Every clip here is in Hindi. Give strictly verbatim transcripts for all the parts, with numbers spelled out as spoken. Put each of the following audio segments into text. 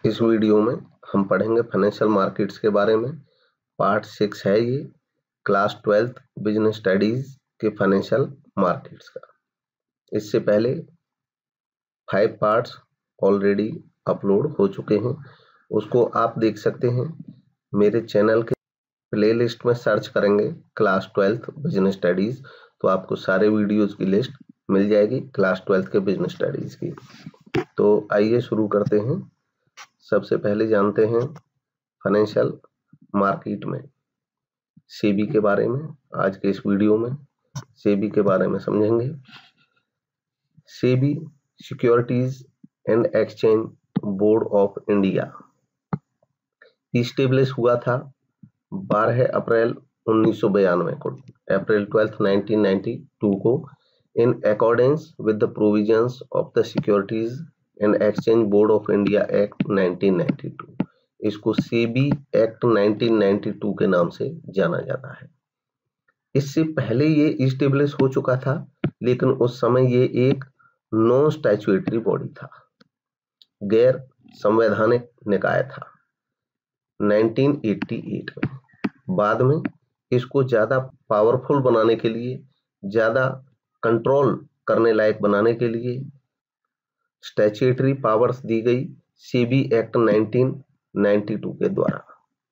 इस वीडियो में हम पढ़ेंगे फाइनेंशियल मार्केट्स के बारे में। पार्ट सिक्स है ये, क्लास ट्वेल्थ बिजनेस स्टडीज के फाइनेंशियल मार्केट्स का। इससे पहले फाइव पार्ट्स ऑलरेडी अपलोड हो चुके हैं, उसको आप देख सकते हैं। मेरे चैनल के प्लेलिस्ट में सर्च करेंगे क्लास ट्वेल्थ बिजनेस स्टडीज तो आपको सारे वीडियोस की लिस्ट मिल जाएगी क्लास ट्वेल्थ के बिजनेस स्टडीज की। तो आइए शुरू करते हैं। सबसे पहले जानते हैं फाइनेंशियल मार्केट में सेबी के बारे में। आज के इस वीडियो में सेबी के बारे में समझेंगे। SEBI securities and exchange board of India establish हुआ था बारह अप्रैल उन्नीस सौ बयानवे को, April twelfth nineteen ninety two को, in accordance with the provisions of the securities and exchange board of India act nineteen ninety two. इसको SEBI act nineteen ninety two के नाम से जाना जाता है। इससे पहले ये इस्टेब्लिश हो चुका था, लेकिन उस समय ये एक नॉन स्टैट्यूटरी बॉडी था, गैर संवैधानिक निकाय था नाइनटीन एटी एट में। बाद में इसको ज्यादा पावरफुल बनाने के लिए, ज्यादा कंट्रोल करने लायक बनाने के लिए स्टैट्यूटरी पावर्स दी गई SEBI act nineteen ninety two के द्वारा।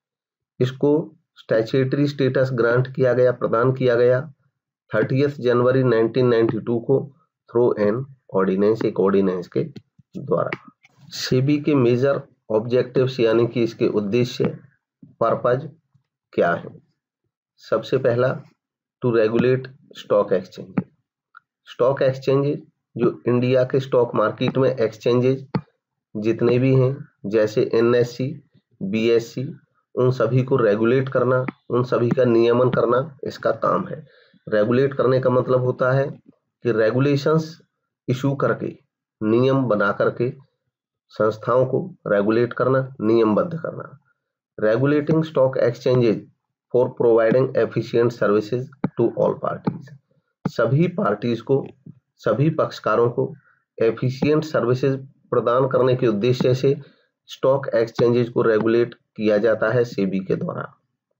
इसको स्टैट्यूटरी स्टेटस ग्रांट किया गया, प्रदान किया गया thirtieth January nineteen ninety two को थ्रू एन ऑर्डिनेंस, एक ऑर्डिनेंस के द्वारा। सेबी के मेजर ऑब्जेक्टिव्स यानी कि इसके उद्देश्य, पर्पज क्या है। सबसे पहला, to regulate stock exchange. Stock exchange जो इंडिया के स्टॉक मार्केट में एक्सचेंजेज जितने भी हैं, जैसे एनएससी, बीएससी, उन सभी को रेगुलेट करना, उन सभी का नियमन करना इसका काम है। रेगुलेट करने का मतलब होता है कि रेगुलेशंस इशू करके, नियम बना करके संस्थाओं को रेगुलेट करना, नियमबद्ध करना। Regulating stock exchanges for providing efficient services to all parties. सभी पार्टीज को, सभी पक्षकारों को एफिशिएंट सर्विसेज प्रदान करने के उद्देश्य से स्टॉक एक्सचेंजेज को रेगुलेट किया जाता है सेबी के द्वारा।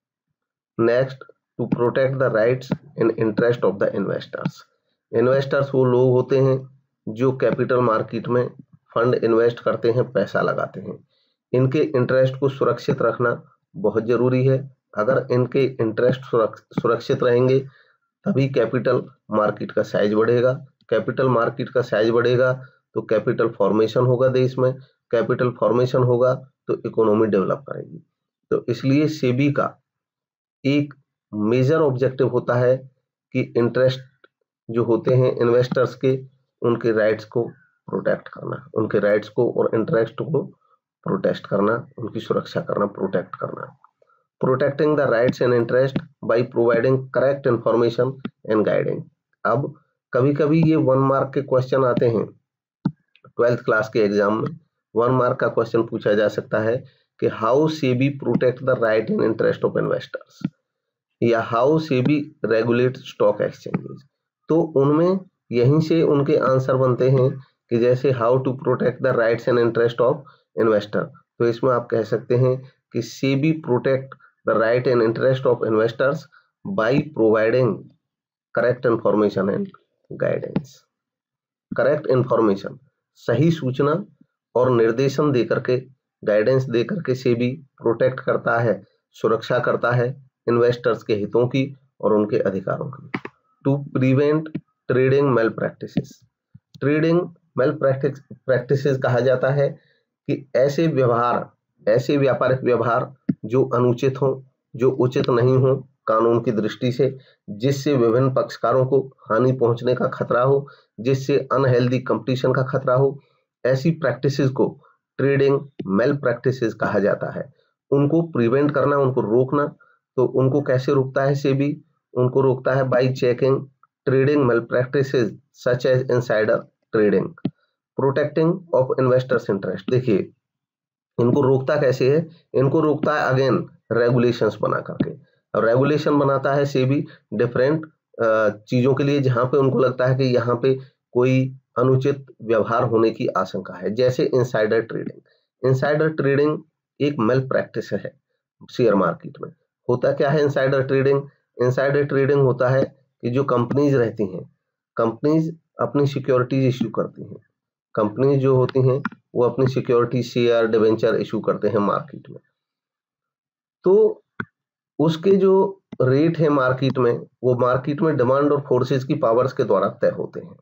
Next, to protect the rights and interest of the investors. Investors वो लोग होते हैं जो कैपिटल मार्केट में फंड इन्वेस्ट करते हैं, पैसा लगाते हैं। इनके इंटरेस्ट को सुरक्षित रखना बहुत जरूरी है। अगर इनके इंटरेस्ट सुरक्षित रहेंगे तभी कैपिटल मार्केट का साइज बढ़ेगा। कैपिटल मार्केट का साइज बढ़ेगा तो कैपिटल फॉर्मेशन होगा देश में, कैपिटल फॉर्मेशन होगा तो इकोनॉमी डेवलप करेगी। तो इसलिए सेबी का एक मेजर ऑब्जेक्टिव होता है कि इंटरेस्ट जो होते हैं इन्वेस्टर्स के, उनके राइट्स को प्रोटेक्ट करना, उनके राइट्स को और इंटरेस्ट को प्रोटेक्ट करना, उनकी सुरक्षा करना, प्रोटेक्ट करना। Protecting the rights and interest by providing correct information and guiding. अब कभी कभी ये वन मार्क के क्वेश्चन आते हैं ट्वेल्थ क्लास के एग्जाम में। वन मार्क का क्वेश्चन पूछा जा सकता है कि how SEBI protect the right and interest of investors, या how SEBI regulate stock exchanges. तो उनमें यहीं से उनके आंसर बनते हैं कि जैसे how to protect the rights and interest of investor, तो इसमें आप कह सकते हैं कि SEBI protect the right and interest of investors by providing correct information and guidance. Correct information, सही सूचना और निर्देशन देकर के, गाइडेंस देकर के सेबी प्रोटेक्ट करता है, सुरक्षा करता है इन्वेस्टर्स के हितों की और उनके अधिकारों की। To prevent trading malpractices. Trading malpractice practices कहा जाता है कि ऐसे व्यवहार, ऐसे व्यापारिक व्यवहार जो अनुचित हो, जो उचित नहीं हो कानून की दृष्टि से, जिससे विभिन्न पक्षकारों को हानि पहुंचने का खतरा हो, जिससे अनहेल्दी कंपटीशन का खतरा हो, ऐसी प्रैक्टिसेस को ट्रेडिंग मेल प्रैक्टिसेस कहा जाता है। उनको प्रिवेंट करना, उनको रोकना। तो उनको कैसे रोकता है सेबी? उनको रोकता है by checking trading malpractices such as insider trading, protecting of investors interest. देखिए इनको रोकता कैसे है? इनको रोकता है अगेन रेगुलेशंस बना करके। और रेगुलेशन बनाता है सेबी डिफरेंट चीजों के लिए जहां पे उनको लगता है कि यहाँ पे कोई अनुचित व्यवहार होने की आशंका है, जैसे इनसाइडर ट्रेडिंग। इनसाइडर ट्रेडिंग एक मेल प्रैक्टिस है शेयर मार्केट में। होता क्या है इनसाइडर ट्रेडिंग? इनसाइडर ट्रेडिंग होता है कि जो कंपनीज रहती हैं, कंपनीज अपनी सिक्योरिटीज इश्यू करती हैं। कंपनीज जो होती हैं वो अपनी सिक्योरिटी शेयर डिवेंचर इशू करते हैं मार्केट में। तो उसके जो रेट है मार्केट में, वो मार्केट में डिमांड और फोर्सेस की पावर्स के द्वारा तय होते हैं।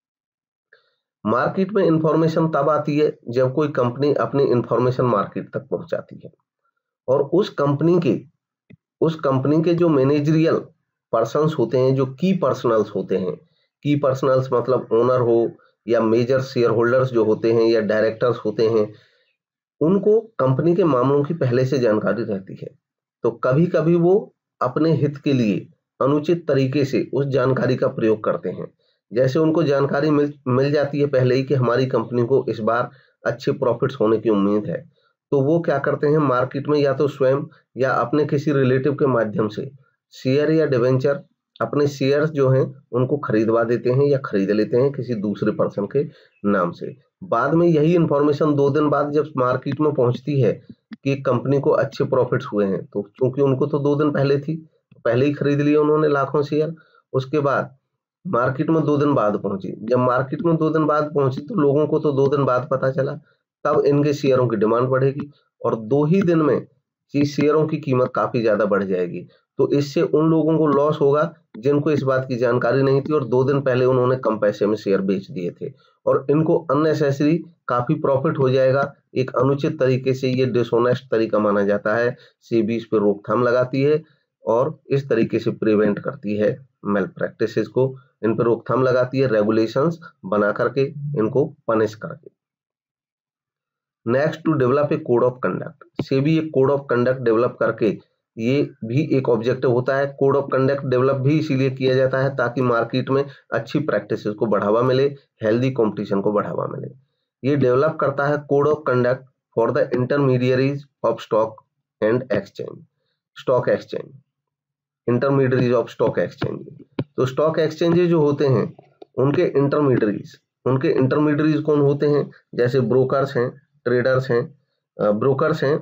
मार्केट में इंफॉर्मेशन तब आती है जब कोई कंपनी अपनी इंफॉर्मेशन मार्केट तक पहुंचाती है, और उस कंपनी के उस कंपनी के जो मैनेजरियल पर्सन्स होते हैं, जो की पर्सनल्स होते हैं, की पर्सनल्स मतलब ओनर हो या मेजर शेयर होल्डर्स जो होते हैं या डायरेक्टर्स होते हैं, उनको कंपनी के मामलों की पहले से जानकारी रहती है। तो कभी कभी वो अपने हित के लिए अनुचित तरीके से उस जानकारी का प्रयोग करते हैं। जैसे उनको जानकारी मिल मिल जाती है पहले ही कि हमारी कंपनी को इस बार अच्छे प्रॉफिट्स होने की उम्मीद है, तो वो क्या करते हैं मार्केट में या तो स्वयं या अपने किसी रिलेटिव के माध्यम से शेयर या डिवेंचर, अपने शेयर्स जो हैं उनको खरीदवा देते हैं या खरीद लेते हैं किसी दूसरे पर्सन के नाम से। बाद में यही इंफॉर्मेशन दो दिन बाद जब मार्केट में पहुंचती है कि कंपनी को अच्छे प्रॉफिट्स हुए हैं, तो क्योंकि उनको तो दो दिन पहले थी, पहले ही खरीद लिए उन्होंने लाखों शेयर, उसके बाद मार्केट में दो दिन बाद पहुंची। जब मार्केट में दो दिन बाद पहुंची तो लोगों को तो दो दिन बाद पता चला, तब इनके शेयरों की डिमांड बढ़ेगी और दो ही दिन में ये शेयरों की कीमत काफी ज्यादा बढ़ जाएगी। तो इससे उन लोगों को लॉस होगा जिनको इस बात की जानकारी नहीं थी और दो दिन पहले उन्होंने कम पैसे में शेयर बेच दिए थे, और इनको अननेसेसरी काफी प्रॉफिट हो जाएगा। एक अनुचित तरीके से ये डिसऑनेस्ट तरीका माना जाता है। सेबी इस पर रोकथाम लगाती है और इस तरीके से प्रिवेंट करती है मेल प्रैक्टिसेस को, इन पर रोकथाम लगाती है रेगुलेशंस बना करके, इनको पनिश करके। Next, to develop a code of conduct. SEBI एक कोड ऑफ कंडक्ट डेवलप करके, ये भी एक ऑब्जेक्टिव होता है। कोड ऑफ कंडक्ट डेवलप भी इसीलिए किया जाता है ताकि मार्केट में अच्छी प्रैक्टिसेस को बढ़ावा मिले, हेल्दी कंपटीशन को बढ़ावा मिले। ये डेवलप करता है code of conduct for the intermediaries of stock and exchange, stock exchange, intermediaries of stock exchange. तो स्टॉक एक्सचेंजेस जो होते हैं उनके इंटरमीडियरीज, उनके इंटरमीडियरीज कौन होते हैं? जैसे ब्रोकर्स हैं, ट्रेडर्स हैं, ब्रोकर्स हैं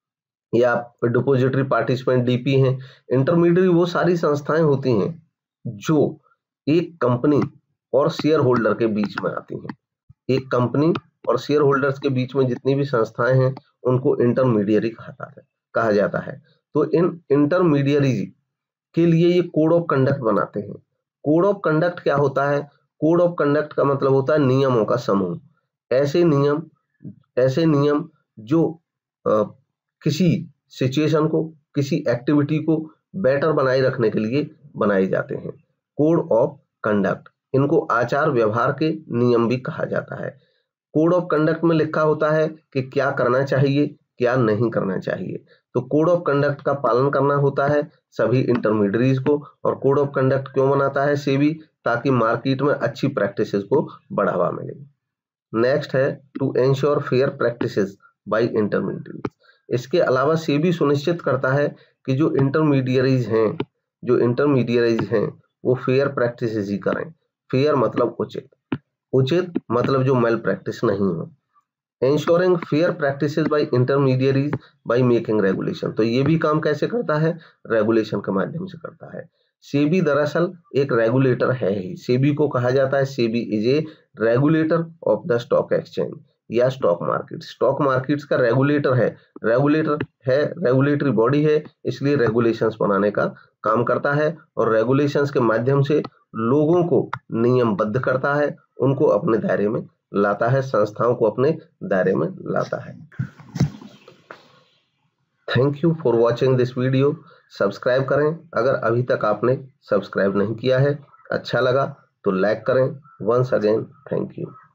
या डिपॉजिटरी पार्टिसिपेंट डीपी हैं। इंटरमीडियरी वो सारी संस्थाएं होती हैं जो एक कंपनी और शेयर होल्डर के बीच में आती हैं। एक कंपनी और शेयर होल्डर्स के बीच में जितनी भी संस्थाएं हैं उनको इंटरमीडियरी कहा है कहा जाता है। तो इन इंटरमीडियरी के लिए ये कोड ऑफ कंडक्ट बनाते हैं। कोड ऑफ कंडक्ट क्या होता है? कोड ऑफ कंडक्ट का मतलब होता है नियमों का समूह। ऐसे नियम ऐसे नियम जो आ, किसी सिचुएशन को, किसी एक्टिविटी को बेटर बनाए रखने के लिए बनाए जाते हैं। कोड ऑफ कंडक्ट, इनको आचार व्यवहार के नियम भी कहा जाता है। कोड ऑफ कंडक्ट में लिखा होता है कि क्या करना चाहिए, क्या नहीं करना चाहिए। तो कोड ऑफ कंडक्ट का पालन करना होता है सभी इंटरमीडियरीज को। और कोड ऑफ कंडक्ट क्यों बनाता है सेबी? ताकि मार्केट में अच्छी प्रैक्टिसेस को बढ़ावा मिले। नेक्स्ट है to ensure fair practices by intermediaries. इसके अलावा सेबी सुनिश्चित करता है कि जो इंटरमीडियरीज हैं जो इंटरमीडियरीज हैं वो फेयर प्रैक्टिसेस ही करें। फेयर मतलब उचित, उचित मतलब जो मेल प्रैक्टिस नहीं हो। Ensuring fair practices by intermediaries by making regulation। तो ये भी काम कैसे करता है? रेगुलेशन के माध्यम से करता है। सेबी दरअसल एक रेगुलेटर है ही। सेबी को कहा जाता है SEBI is a regulator of the stock exchange या स्टॉक मार्केट। स्टॉक मार्केट्स का रेगुलेटर है, रेगुलेटर है, रेगुलेटरी बॉडी है, इसलिए रेगुलेशंस बनाने का काम करता है और रेगुलेशंस के माध्यम से लोगों को नियमबद्ध करता है, उनको अपने दायरे में लाता है, संस्थाओं को अपने दायरे में लाता है। Thank you for watching this video. Subscribe करें अगर अभी तक आपने सब्सक्राइब नहीं किया है। अच्छा लगा तो लाइक करें। Once again thank you.